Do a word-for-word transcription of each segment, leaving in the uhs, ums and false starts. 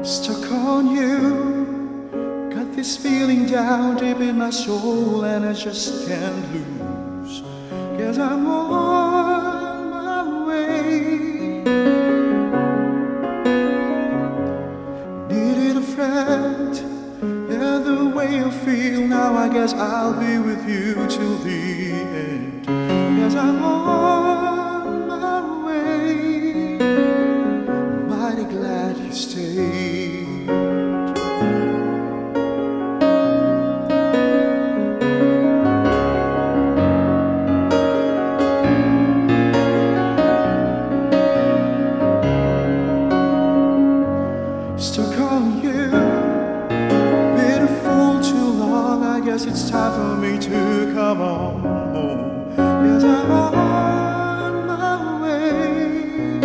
Stuck on you, got this feeling down deep in my soul, and I just can't lose. Guess I'm on my way. Needed a friend, yeah, the way I feel now, I guess I'll be with you till the end. Guess I'm on my way, mighty glad you stayed. Stuck on you, been a fool too long, I guess it's time for me to come on home. Yes, I'm on my way.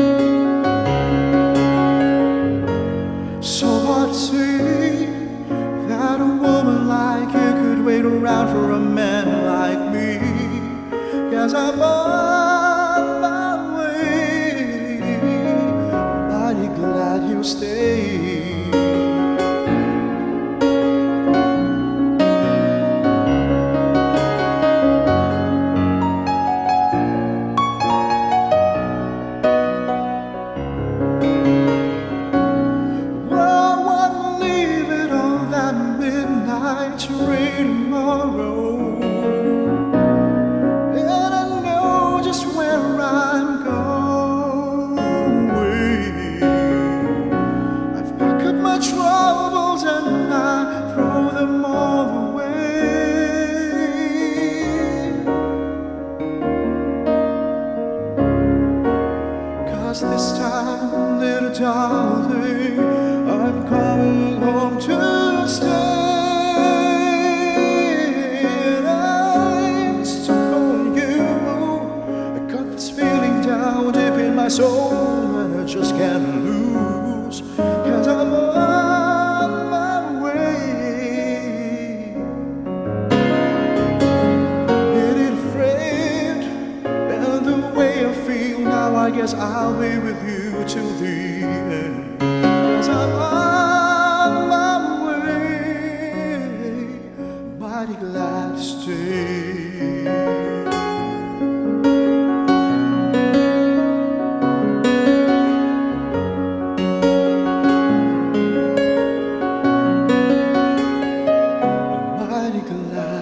So hard to see that a woman like you could wait around for a man like me. Yes, I'm on my way, mighty glad you stayed. Rain tomorrow, and I know just where I'm going. I've packed up my troubles and I throw them all away. 'Cause this time, little darling, I'm coming home to stay. My soul, and I just can't lose, 'cause I'm on my way. Needed a friend, and the way I feel now, I guess I'll be with you till the end. 'Cause I'm on my way, mighty glad to stay. Glad